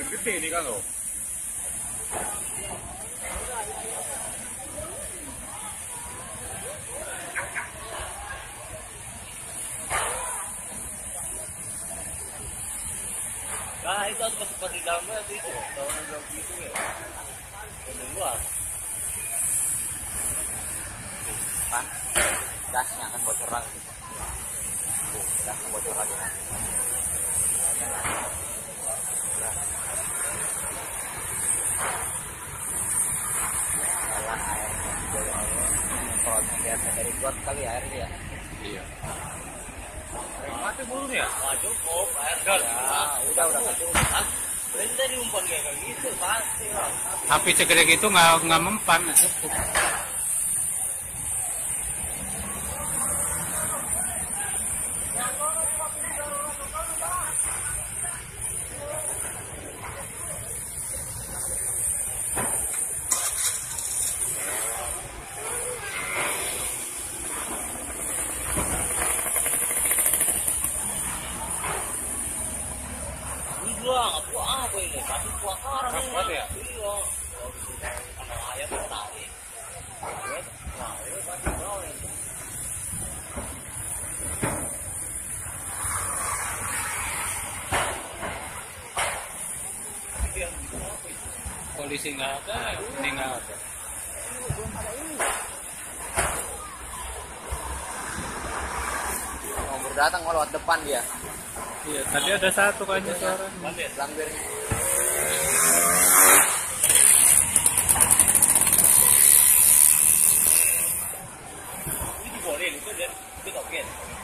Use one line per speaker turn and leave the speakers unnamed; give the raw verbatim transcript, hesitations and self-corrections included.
Gede nih kan lo.
Nah itu harus cepat di dalamnya sih itu. Kalau nggak gitu ya. Di luar.
Kan gasnya akan bocor lagi. Tuh, gasnya bocor lagi. Jalan airnya, kalau melihat dari got kali airnya ya.
Iya. Mati burung ya?
Wah cukup air gas.
Ya, udah udah
cukup. Berarti diumpan kayak gitu pasti lah.
Api segede gitu nggak nggak mempan, cukup.
Enggak, aku apa ini? Kasih kebakaran ini.
Apa ya?
Iya. Sama ayam tadi. Nah, ini pasti bau ini.
Polisi nggak ada, ini nggak ada.
mau berdatang mau lewat depan dia.
Iya, tadi ada satu kayaknya suara.
Lambir.
Lambir.
Ini boleh itu dia itu token.